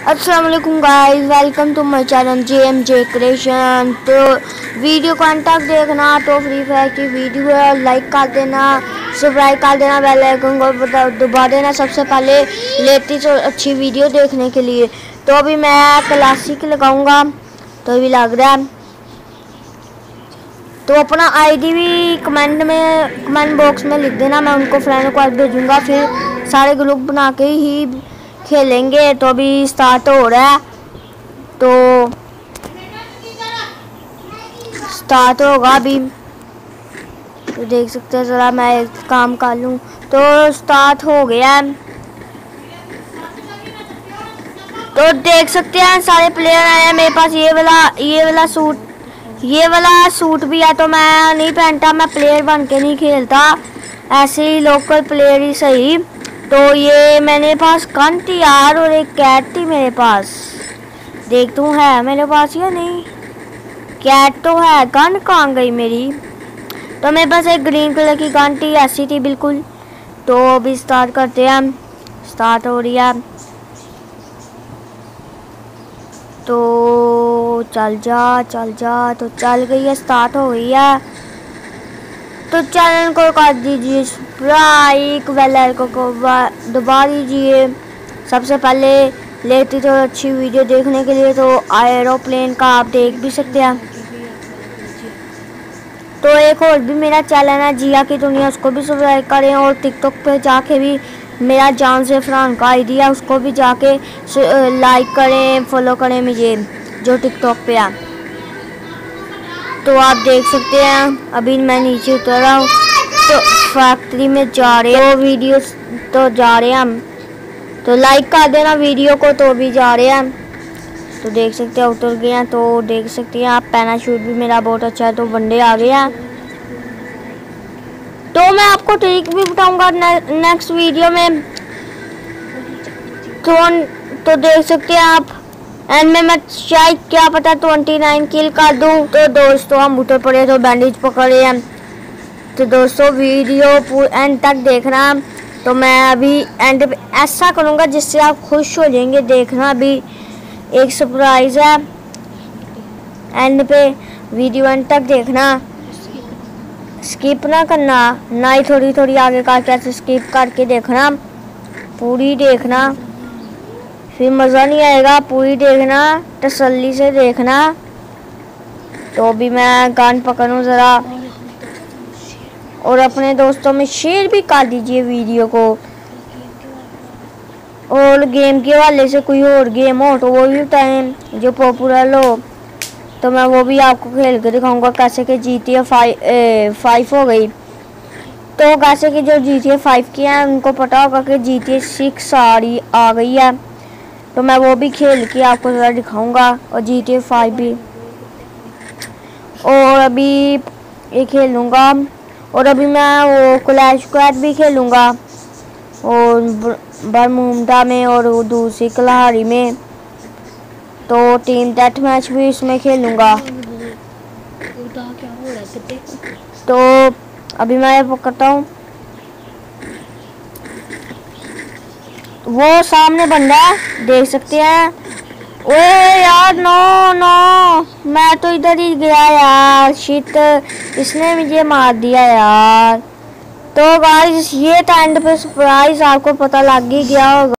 अस्सलाम वालेकुम guys, welcome to my channel JMJ creation. तो वीडियो को अंत तक देखना। तो फ्री फायर की वीडियो है, लाइक कर देना, सब्सक्राइब कर देना, बेल आइकन को दबा देना सबसे पहले लेटेस्ट और अच्छी वीडियो देखने के लिए। तो अभी मैं क्लासिक लगाऊंगा, तो अभी लग रहा है। तो अपना आईडी भी कमेंट बॉक्स में लिख देना, मैं उनको फ्रेंड को भेजूंगा, फिर सारे ग्रुप बना के ही खेलेंगे। तो अभी स्टार्ट हो रहा है, तो स्टार्ट होगा अभी। तो देख सकते हैं, ज़रा मैं एक काम कर लूँ। तो स्टार्ट हो गया है। तो देख सकते हैं सारे प्लेयर आए हैं मेरे पास। ये वाला सूट भी है, तो मैं नहीं पहनता, मैं प्लेयर बन के नहीं खेलता, ऐसे ही लोकल प्लेयर ही सही। तो ये मेरे पास गन थी यार, और एक कैट थी मेरे पास। देखता हूँ है मेरे पास या नहीं। कैट तो है, गन कहाँ गई मेरी। तो मेरे पास एक ग्रीन कलर की गन थी, ऐसी थी बिल्कुल। तो अभी स्टार्ट करते हैं, स्टार्ट हो रही है। तो चल जा। तो चल गई है, स्टार्ट हो गई है। तो चैनल को कर दीजिए सब्सक्राइब, बेल आइकन को दबा दीजिए सबसे पहले लेटेस्ट और अच्छी वीडियो देखने के लिए। तो एरोप्लेन का आप देख भी सकते हैं। तो एक और भी मेरा चैनल है जिया की दुनिया, उसको भी सब्सक्राइब करें, और टिकटॉक पे जाके भी मेरा जान से फरहान का आईडी है, उसको भी जाके लाइक करें, फॉलो करें मुझे जो टिकटॉक पे है। तो आप देख सकते हैं अभी मैं नीचे उतर रहा हूँ, तो फैक्ट्री में जा रहे हैं। तो वीडियो तो जा रहे हैं हम, तो लाइक कर देना वीडियो को। तो भी जा रहे हैं, तो देख सकते हैं उतर गए हैं। तो देख सकते हैं आप, पैराशूट भी मेरा बहुत अच्छा है। तो बंदे आ गए हैं, तो मैं आपको ट्रिक भी बताऊंगा नेक्स्ट वीडियो में। तो देख सकते हैं आप, एंड में मैं शायद क्या पता 29 किल कर दूं। तो दोस्तों हम उतर पड़े, तो बैंडेज पकड़े हैं। तो दोस्तों वीडियो एंड तक देखना। तो मैं अभी एंड पे ऐसा करूंगा जिससे आप खुश हो जाएंगे। देखना अभी एक सरप्राइज है, एंड पे वीडियो एंड तक देखना, स्किप ना करना, ना ही थोड़ी आगे करके ऐसे स्किप करके देखना, पूरी देखना, फिर मज़ा नहीं आएगा। पूरी देखना, तसल्ली से देखना। तो अभी मैं गन पकड़ूं ज़रा, और अपने दोस्तों में शेयर भी कर दीजिए वीडियो को। और गेम के हवाले से कोई और गेम हो तो वो भी बताएं जो पॉपुलर हो, तो मैं वो भी आपको खेल के दिखाऊंगा। कैसे कि GTA 5 हो गई, तो कैसे कि जो GTA 5 की हैं उनको पता होगा कि GTA 6 आ गई है। तो मैं वो भी खेल के आपको ज़रा दिखाऊंगा, और GTA 5 भी। और अभी ये खेलूँगा, और अभी मैं वो क्लैश स्क्वाड भी खेलूँगा, और बरमूडा में, और दूसरी कल्हाड़ी में। तो टीम डेथ मैच भी इसमें खेलूँगा। तो अभी मैं पकड़ता हूँ, वो सामने बंदा है, देख सकते हैं। ओए यार, नो मैं तो इधर ही गया यार, शिट, इसने मुझे मार दिया यार। तो गाइस ये एंड पे सरप्राइज आपको पता लग ही गया होगा।